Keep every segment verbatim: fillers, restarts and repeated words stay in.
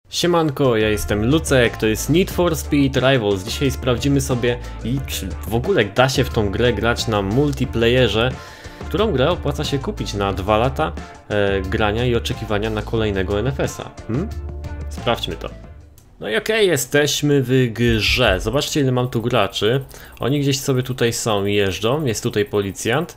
Siemanko, ja jestem Lucek, to jest Need for Speed Rivals. Dzisiaj sprawdzimy sobie, i czy w ogóle da się w tą grę grać na multiplayerze, którą grę opłaca się kupić na dwa lata e, grania i oczekiwania na kolejnego N F S a. Hmm? Sprawdźmy to. No i okej, okay, jesteśmy w grze. Zobaczcie, ile mam tu graczy. Oni gdzieś sobie tutaj są i jeżdżą. Jest tutaj policjant.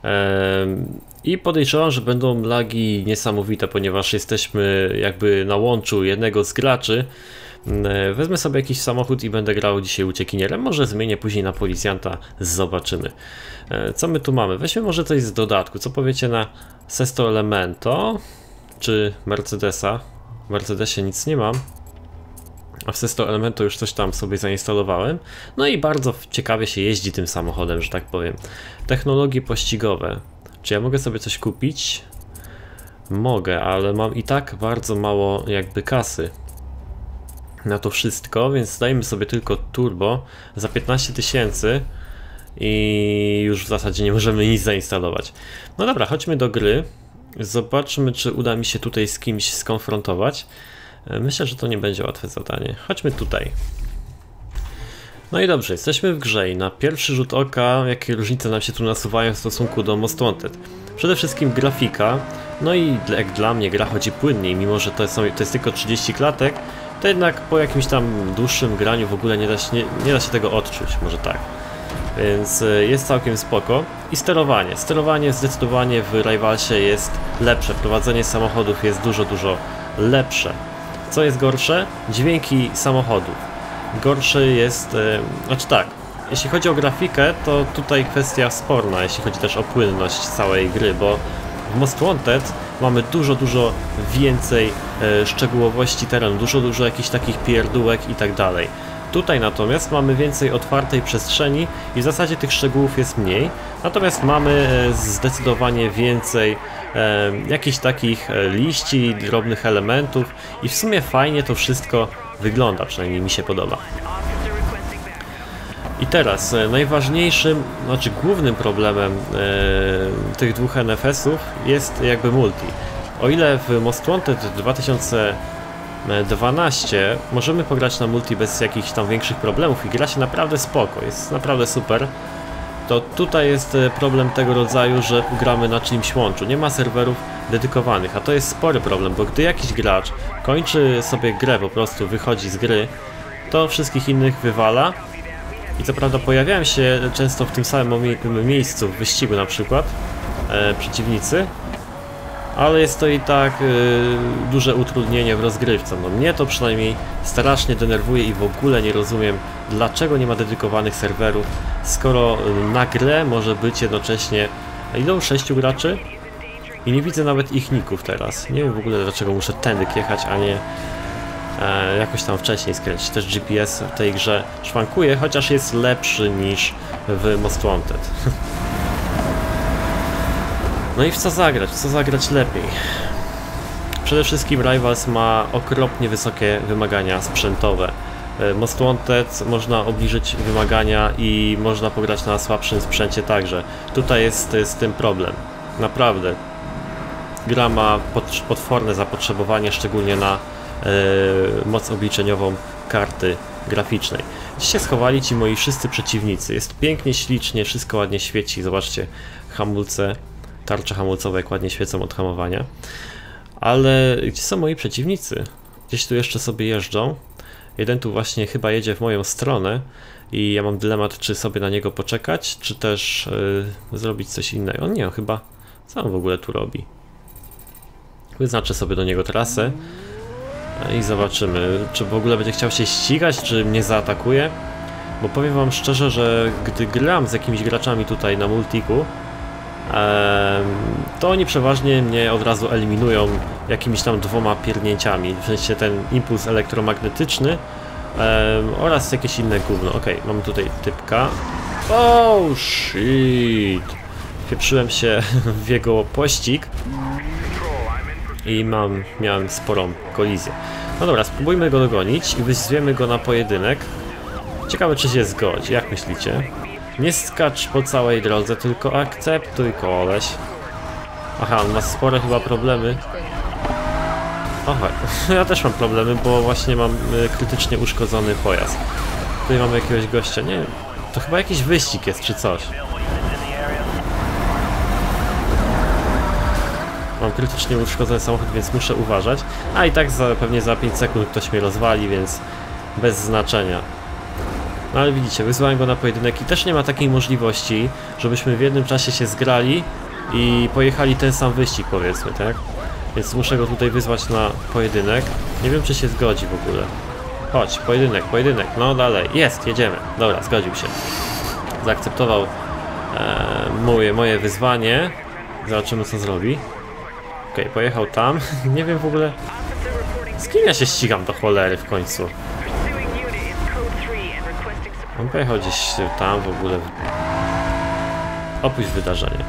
I podejrzewam, że będą lagi niesamowite, ponieważ jesteśmy jakby na łączu jednego z graczy. Wezmę sobie jakiś samochód i będę grał dzisiaj uciekinierem. Może zmienię później na policjanta, zobaczymy. Co my tu mamy? Weźmy może coś z dodatku. Co powiecie na Sesto Elemento czy Mercedesa? W Mercedesie nic nie mam, a w Sesto Elemento już coś tam sobie zainstalowałem. No i bardzo ciekawie się jeździ tym samochodem, że tak powiem. Technologie pościgowe. Czy ja mogę sobie coś kupić? Mogę, ale mam i tak bardzo mało jakby kasy na to wszystko, więc dajmy sobie tylko turbo za piętnaście tysięcy i już w zasadzie nie możemy nic zainstalować. No dobra, chodźmy do gry. Zobaczmy, czy uda mi się tutaj z kimś skonfrontować. Myślę, że to nie będzie łatwe zadanie. Chodźmy tutaj. No i dobrze, jesteśmy w grze i na pierwszy rzut oka jakie różnice nam się tu nasuwają w stosunku do Most Wanted. Przede wszystkim grafika, no i jak dla mnie gra chodzi płynniej, mimo że to jest, to jest tylko trzydzieści klatek, to jednak po jakimś tam dłuższym graniu w ogóle nie da się, nie, nie da się tego odczuć, może tak. Więc jest całkiem spoko. I sterowanie. Sterowanie zdecydowanie w Rivalsie jest lepsze, prowadzenie samochodów jest dużo, dużo lepsze. Co jest gorsze? Dźwięki samochodów. Gorszy jest, yy, znaczy tak, jeśli chodzi o grafikę, to tutaj kwestia sporna, jeśli chodzi też o płynność całej gry, bo w Most Wanted mamy dużo, dużo więcej yy, szczegółowości terenu, dużo, dużo jakichś takich pierdółek i tak dalej. Tutaj natomiast mamy więcej otwartej przestrzeni i w zasadzie tych szczegółów jest mniej, natomiast mamy yy, zdecydowanie więcej E, jakichś takich e, liści, drobnych elementów i w sumie fajnie to wszystko wygląda, przynajmniej mi się podoba. I teraz e, najważniejszym, znaczy głównym problemem e, tych dwóch N F S ów jest jakby multi. O ile w Most Wanted dwa tysiące dwanaście możemy pograć na multi bez jakichś tam większych problemów i gra się naprawdę spoko, jest naprawdę super, to tutaj jest problem tego rodzaju, że gramy na czymś łączu. Nie ma serwerów dedykowanych, a to jest spory problem, bo gdy jakiś gracz kończy sobie grę, po prostu wychodzi z gry, to wszystkich innych wywala. I co prawda pojawiają się często w tym samym miejscu w wyścigu na przykład e, przeciwnicy, ale jest to i tak e, duże utrudnienie w rozgrywce. No mnie to przynajmniej strasznie denerwuje i w ogóle nie rozumiem, dlaczego nie ma dedykowanych serwerów, skoro na grę może być jednocześnie idą sześciu graczy i nie widzę nawet ich ników teraz. Nie wiem w ogóle, dlaczego muszę tędy jechać, a nie e, jakoś tam wcześniej skręcić. Też G P S w tej grze szwankuje, chociaż jest lepszy niż w Most Wanted. No i w co zagrać? W co zagrać lepiej? Przede wszystkim Rivals ma okropnie wysokie wymagania sprzętowe. Most Wanted można obniżyć wymagania i można pograć na słabszym sprzęcie także. Tutaj jest z tym problem. Naprawdę. Gra ma potworne zapotrzebowanie, szczególnie na e, moc obliczeniową karty graficznej. Dziś się schowali ci moi wszyscy przeciwnicy. Jest pięknie, ślicznie, wszystko ładnie świeci. Zobaczcie, hamulce, tarcze hamulcowe jak ładnie świecą od hamowania. Ale gdzie są moi przeciwnicy? Gdzieś tu jeszcze sobie jeżdżą. Jeden tu właśnie chyba jedzie w moją stronę i ja mam dylemat, czy sobie na niego poczekać, czy też yy, zrobić coś innego. On nie, on chyba... Co on w ogóle tu robi? Wyznaczę sobie do niego trasę i zobaczymy, czy w ogóle będzie chciał się ścigać, czy mnie zaatakuje. Bo powiem wam szczerze, że gdy gram z jakimiś graczami tutaj na multiku, to oni przeważnie mnie od razu eliminują jakimiś tam dwoma pierdnięciami, w sensie ten impuls elektromagnetyczny um, oraz jakieś inne gówno. Okej, okay, mamy tutaj typka. Oh shit! Wpieprzyłem się w jego pościg i mam, miałem sporą kolizję. No dobra, spróbujmy go dogonić i wyzwiemy go na pojedynek. Ciekawe, czy się zgodzi, jak myślicie? Nie skacz po całej drodze, tylko akceptuj, koleś. Aha, on ma spore chyba problemy Aha, ja też mam problemy, bo właśnie mam y, krytycznie uszkodzony pojazd. Tutaj mamy jakiegoś gościa, nie wiem, to chyba jakiś wyścig jest czy coś. Mam krytycznie uszkodzony samochód, więc muszę uważać. A i tak za, pewnie za pięć sekund ktoś mnie rozwali, więc bez znaczenia. No ale widzicie, wyzwałem go na pojedynek i też nie ma takiej możliwości, żebyśmy w jednym czasie się zgrali i pojechali ten sam wyścig, powiedzmy, tak? Więc muszę go tutaj wyzwać na pojedynek. Nie wiem, czy się zgodzi w ogóle. Chodź, pojedynek, pojedynek, no dalej. Jest, jedziemy. Dobra, zgodził się. Zaakceptował e, moje, moje wyzwanie. Zobaczymy, co zrobi. Okej, okay, pojechał tam. Nie wiem w ogóle, z kim ja się ścigam do cholery w końcu. On pojechał gdzieś tam w ogóle. Opuść wydarzenie.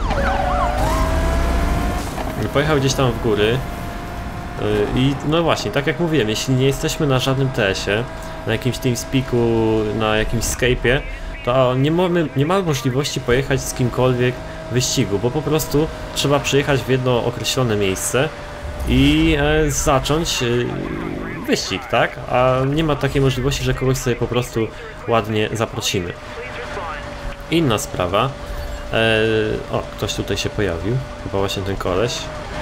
Pojechał gdzieś tam w góry. I no właśnie, tak jak mówiłem, jeśli nie jesteśmy na żadnym T S-ie, na jakimś TeamSpeaku, na jakimś Skype'ie, to nie mamy, nie mamy możliwości pojechać z kimkolwiek wyścigu, bo po prostu trzeba przyjechać w jedno określone miejsce i e, zacząć e, wyścig, tak? A nie ma takiej możliwości, że kogoś sobie po prostu ładnie zaprosimy. Inna sprawa. E, o, ktoś tutaj się pojawił, chyba właśnie ten koleś.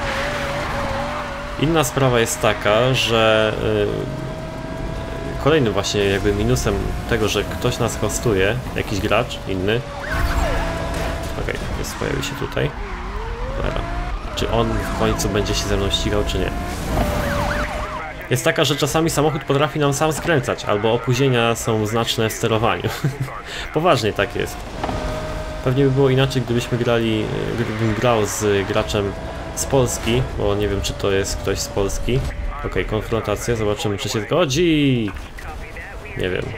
Inna sprawa jest taka, że yy, kolejnym właśnie jakby minusem tego, że ktoś nas hostuje, jakiś gracz inny. Okej, okay, pojawił się tutaj. Dobra. Czy on w końcu będzie się ze mną ścigał, czy nie? Jest taka, że czasami samochód potrafi nam sam skręcać, albo opóźnienia są znaczne w sterowaniu. Poważnie tak jest. Pewnie by było inaczej, gdybyśmy grali, gdybym grał z graczem z Polski, bo nie wiem, czy to jest ktoś z Polski. Okej, okay, konfrontacja, zobaczymy, czy się zgodzi. Nie wiem.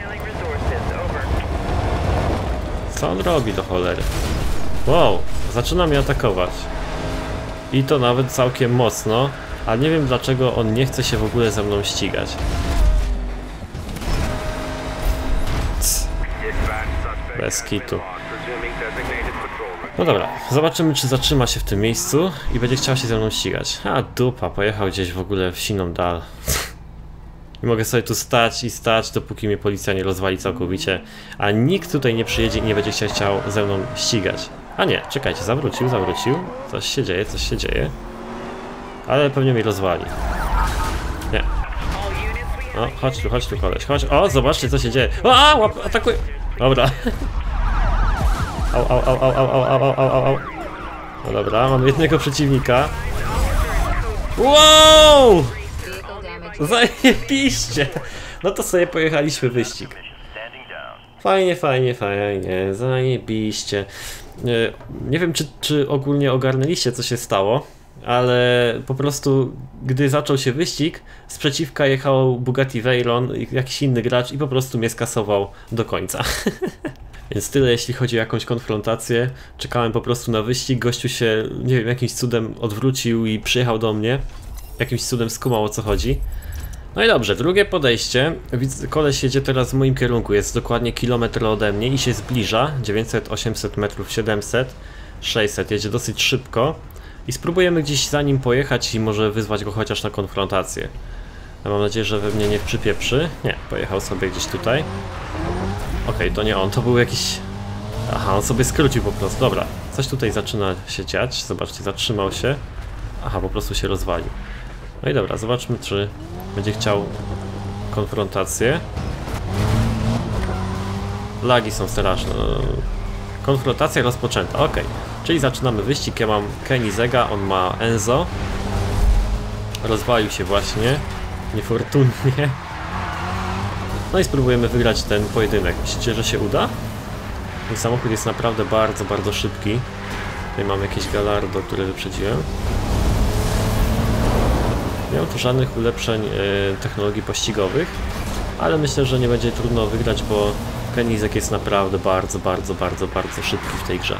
Co on robi do cholery? Wow, zaczyna mnie atakować. I to nawet całkiem mocno, a nie wiem, dlaczego on nie chce się w ogóle ze mną ścigać. Cs. Bez kitu. No dobra, zobaczymy, czy zatrzyma się w tym miejscu i będzie chciał się ze mną ścigać. A dupa, pojechał gdzieś w ogóle w siną dal. I mogę sobie tu stać i stać, dopóki mnie policja nie rozwali całkowicie. A nikt tutaj nie przyjedzie i nie będzie się chciał ze mną ścigać. A nie, czekajcie, zawrócił, zawrócił. Coś się dzieje, coś się dzieje. Ale pewnie mnie rozwali. Nie. O, chodź tu, chodź tu koleś, chodź. O, zobaczcie, co się dzieje. O, a, łap, atakuj. Dobra. Au, au, au, au, au, au, au, au, au. No dobra, mamy jednego przeciwnika. Wow! Zajebiście! No to sobie pojechaliśmy wyścig. Fajnie, fajnie, fajnie, zajebiście. Nie wiem, czy, czy ogólnie ogarnęliście, co się stało, ale po prostu, gdy zaczął się wyścig, sprzeciwka jechał Bugatti Veyron, jakiś inny gracz i po prostu mnie skasował do końca. Więc tyle, jeśli chodzi o jakąś konfrontację. Czekałem po prostu na wyścig, gościu się, nie wiem, jakimś cudem odwrócił i przyjechał do mnie. Jakimś cudem skumał, o co chodzi. No i dobrze, drugie podejście. Koleś jedzie teraz w moim kierunku, jest dokładnie kilometr ode mnie i się zbliża. dziewięćset, osiemset metrów, siedemset, sześćset, jedzie dosyć szybko. I spróbujemy gdzieś za nim pojechać i może wyzwać go chociaż na konfrontację. Ja mam nadzieję, że we mnie nie przypieprzy. Nie, pojechał sobie gdzieś tutaj. Okej, okay, to nie on, to był jakiś... Aha, on sobie skrócił po prostu, dobra. Coś tutaj zaczyna się dziać, zobaczcie, zatrzymał się. Aha, po prostu się rozwalił. No i dobra, zobaczmy, czy będzie chciał konfrontację. Lagi są straszne. Konfrontacja rozpoczęta, ok. Czyli zaczynamy wyścig, ja mam Koenigsegga, on ma Enzo. Rozwalił się właśnie, niefortunnie. No i spróbujemy wygrać ten pojedynek. Myślicie, że się uda? Ten samochód jest naprawdę bardzo, bardzo szybki. Tutaj mam jakieś Gallardo, które wyprzedziłem. Nie mam tu żadnych ulepszeń yy, technologii pościgowych, ale myślę, że nie będzie trudno wygrać, bo Koenigsegg jest naprawdę bardzo, bardzo, bardzo, bardzo szybki w tej grze.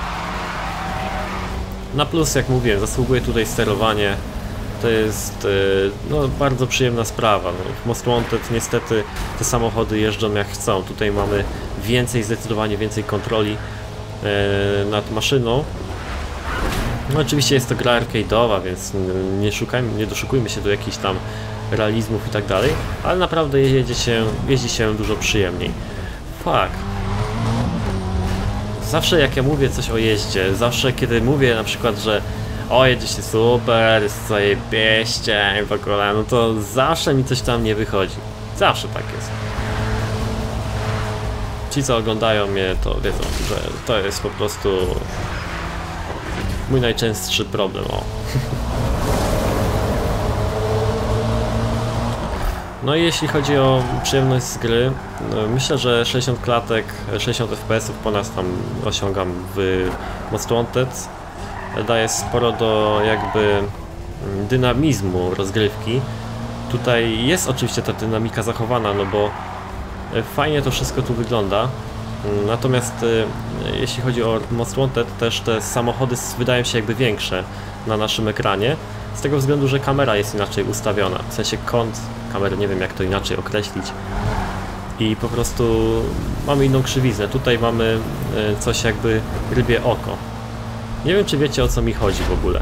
Na plus, jak mówiłem, zasługuje tutaj sterowanie. To jest yy, no, bardzo przyjemna sprawa. No, w Most Wanted niestety te samochody jeżdżą jak chcą. Tutaj mamy więcej, zdecydowanie więcej kontroli yy, nad maszyną. No oczywiście jest to gra arcade'owa, więc nie szukajmy, nie doszukujmy się do jakichś tam realizmów i tak dalej, ale naprawdę jedzie się, jeździ się dużo przyjemniej. Fuck. Zawsze jak ja mówię coś o jeździe, zawsze kiedy mówię na przykład, że o, jedzie się super, jest zajebiście w ogóle, no to zawsze mi coś tam nie wychodzi. Zawsze tak jest. Ci, co oglądają mnie, to wiedzą, że to jest po prostu mój najczęstszy problem. O. No i jeśli chodzi o przyjemność z gry, no myślę, że sześćdziesiąt klatek, sześćdziesiąt F P S ów po nas tam osiągam w Most Wanted. Daje sporo do jakby dynamizmu rozgrywki. Tutaj jest oczywiście ta dynamika zachowana, no bo fajnie to wszystko tu wygląda. Natomiast jeśli chodzi o Most Wanted, też te samochody wydają się jakby większe na naszym ekranie. Z tego względu, że kamera jest inaczej ustawiona. W sensie kąt kamery, nie wiem jak to inaczej określić. I po prostu mamy inną krzywiznę. Tutaj mamy coś jakby rybie oko. Nie wiem, czy wiecie, o co mi chodzi w ogóle.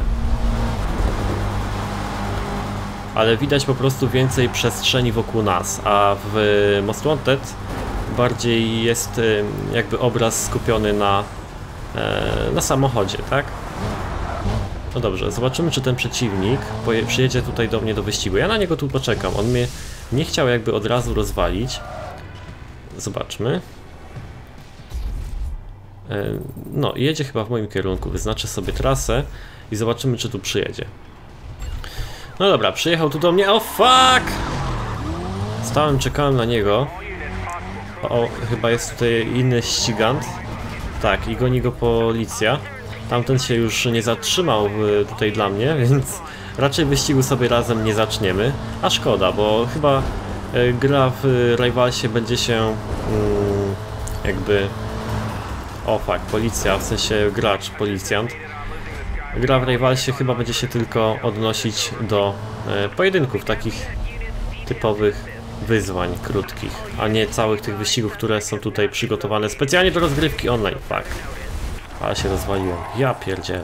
Ale widać po prostu więcej przestrzeni wokół nas, a w Most Wanted bardziej jest jakby obraz skupiony na, na samochodzie, tak? No dobrze, zobaczymy, czy ten przeciwnik przyjedzie tutaj do mnie do wyścigu. Ja na niego tu poczekam. On mnie nie chciał jakby od razu rozwalić. Zobaczmy. No, jedzie chyba w moim kierunku. Wyznaczę sobie trasę i zobaczymy, czy tu przyjedzie. No dobra, przyjechał tu do mnie. O, fuck! Stałem, czekałem na niego. O, chyba jest tutaj inny ścigant. Tak, i goni go policja. Tamten się już nie zatrzymał tutaj dla mnie, więc raczej wyścigu sobie razem nie zaczniemy. A szkoda, bo chyba gra w Rivalsie będzie się jakby... O fuck, policja, w sensie gracz, policjant. Gra w Rivalsie chyba będzie się tylko odnosić do pojedynków, takich typowych wyzwań krótkich, a nie całych tych wyścigów, które są tutaj przygotowane specjalnie do rozgrywki online. Fuck. Ale się rozwaliłem. Ja pierdzielę.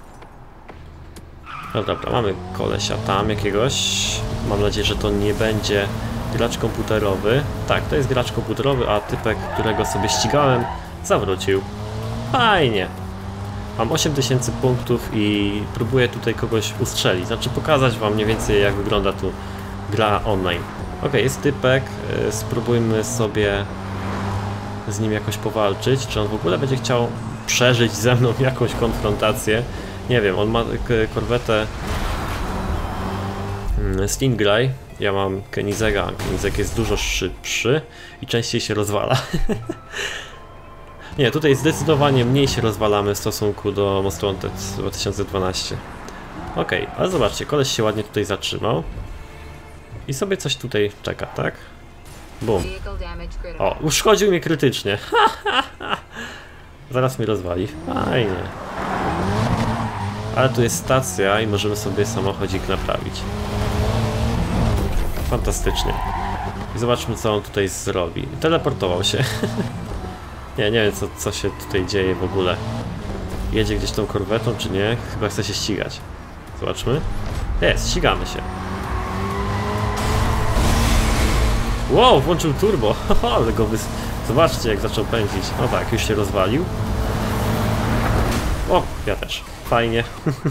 No dobra, mamy kolesia tam jakiegoś. Mam nadzieję, że to nie będzie gracz komputerowy. Tak, to jest gracz komputerowy, a typek, którego sobie ścigałem, zawrócił. Fajnie. Mam osiem tysięcy punktów i próbuję tutaj kogoś ustrzelić. Znaczy pokazać wam mniej więcej, jak wygląda tu gra online. Ok, jest typek. Spróbujmy sobie z nim jakoś powalczyć. Czy on w ogóle będzie chciał przeżyć ze mną jakąś konfrontację? Nie wiem, on ma korwetę Stingray. Ja mam Koenigsegga. Koenigsegg jest dużo szybszy i częściej się rozwala. Nie, tutaj zdecydowanie mniej się rozwalamy w stosunku do Most Wanted dwa tysiące dwanaście. Okej, okay, ale zobaczcie, koleś się ładnie tutaj zatrzymał. I sobie coś tutaj czeka, tak? Bum. O, uszkodził mnie krytycznie. Zaraz mnie rozwali. Fajnie. Ale tu jest stacja i możemy sobie samochodzik naprawić. Fantastycznie. I zobaczmy, co on tutaj zrobi. Teleportował się. Nie, nie wiem, co, co się tutaj dzieje w ogóle. Jedzie gdzieś tą korwetą, czy nie? Chyba chce się ścigać. Zobaczmy. Jest, ścigamy się. Wow, włączył turbo. Ale go wys... Zobaczcie, jak zaczął pędzić. No tak, już się rozwalił. O, ja też. Fajnie.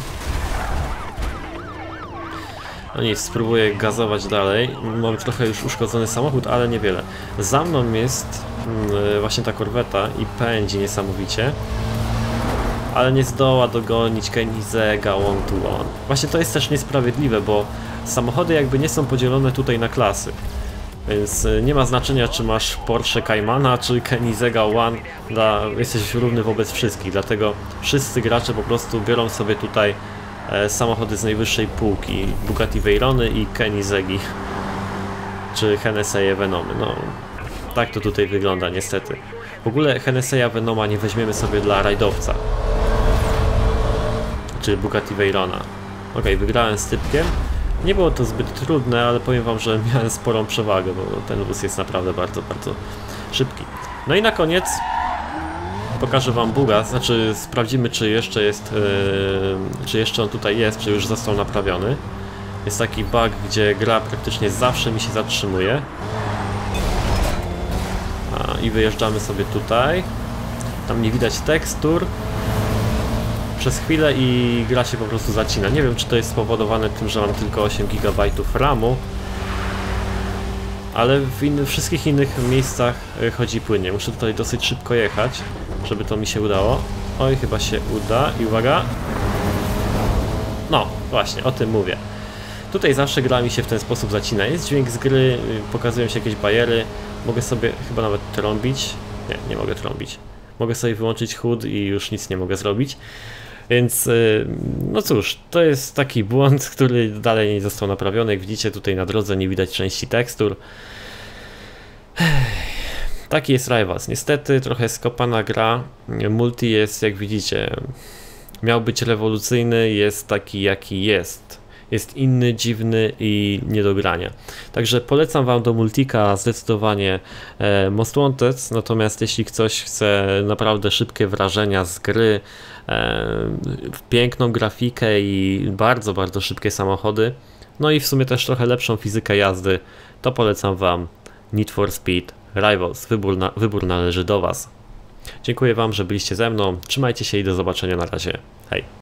No nic, spróbuję gazować dalej. Mam trochę już uszkodzony samochód, ale niewiele. Za mną jest yy, właśnie ta korweta i pędzi niesamowicie. Ale nie zdoła dogonić Koenigsegga one to one. Właśnie to jest też niesprawiedliwe, bo samochody jakby nie są podzielone tutaj na klasy. Więc nie ma znaczenia, czy masz Porsche Caymana, czy Koenigsegga One, dla, jesteś równy wobec wszystkich, dlatego wszyscy gracze po prostu biorą sobie tutaj e, samochody z najwyższej półki, Bugatti Veyrony i Koenigseggi, czy Hennessy'e Venomy. No, tak to tutaj wygląda niestety. W ogóle Hennessy'a Venoma nie weźmiemy sobie dla rajdowca, czy Bugatti Veyrona. Ok, wygrałem z typkiem. Nie było to zbyt trudne, ale powiem wam, że miałem sporą przewagę, bo ten wóz jest naprawdę bardzo, bardzo szybki. No i na koniec pokażę wam buga, znaczy sprawdzimy, czy jeszcze jest, yy, czy jeszcze on tutaj jest, czy już został naprawiony. Jest taki bug, gdzie gra praktycznie zawsze mi się zatrzymuje. A, i wyjeżdżamy sobie tutaj. Tam nie widać tekstur przez chwilę i gra się po prostu zacina. Nie wiem, czy to jest spowodowane tym, że mam tylko osiem gigabajtów ramu, ale w innych, wszystkich innych miejscach chodzi płynnie. Muszę tutaj dosyć szybko jechać, żeby to mi się udało. Oj, chyba się uda. I uwaga. No, właśnie, o tym mówię. Tutaj zawsze gra mi się w ten sposób zacina. Jest dźwięk z gry, pokazują się jakieś bajery. Mogę sobie chyba nawet trąbić. Nie, nie mogę trąbić. Mogę sobie wyłączyć H U D i już nic nie mogę zrobić. Więc, no cóż, to jest taki błąd, który dalej nie został naprawiony. Jak widzicie, tutaj na drodze nie widać części tekstur. Taki jest Rivals. Niestety trochę skopana gra. Multi jest, jak widzicie, miał być rewolucyjny, jest taki jaki jest. Jest inny, dziwny i nie do grania. Także polecam wam do multika zdecydowanie e, Most Wanted, natomiast jeśli ktoś chce naprawdę szybkie wrażenia z gry, e, piękną grafikę i bardzo, bardzo szybkie samochody, no i w sumie też trochę lepszą fizykę jazdy, to polecam wam Need for Speed Rivals. Wybór, na, wybór należy do was. Dziękuję wam, że byliście ze mną, trzymajcie się i do zobaczenia na razie. Hej!